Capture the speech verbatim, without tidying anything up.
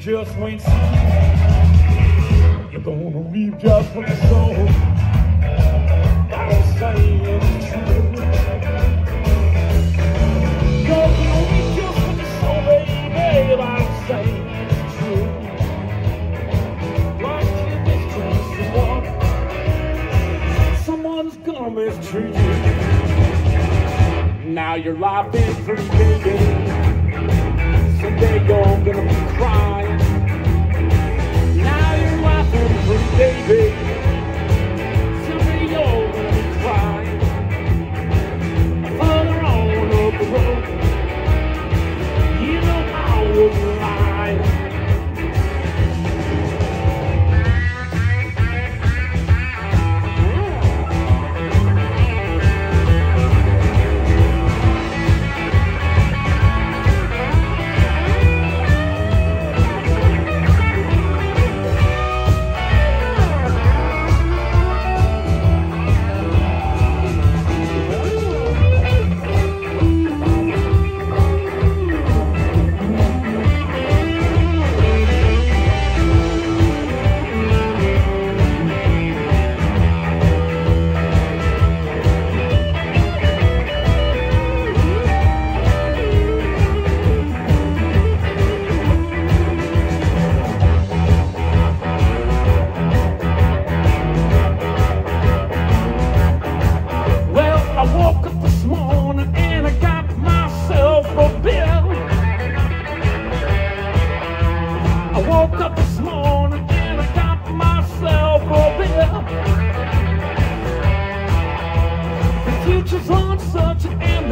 just ain't seen. You're gonna reap just what you sow. I'm saying it's true. You're gonna reap just what you sow, baby. I'm saying it's true. Like you mistrust someone, someone's gonna mistreat you. Now your life is free, baby. Someday you're gonna be crying. Now you're laughing free, baby. Someday you're gonna be crying. Further on up the road, you know I wouldn't lie. I woke up this morning and I got myself a beer. The future's uncertain and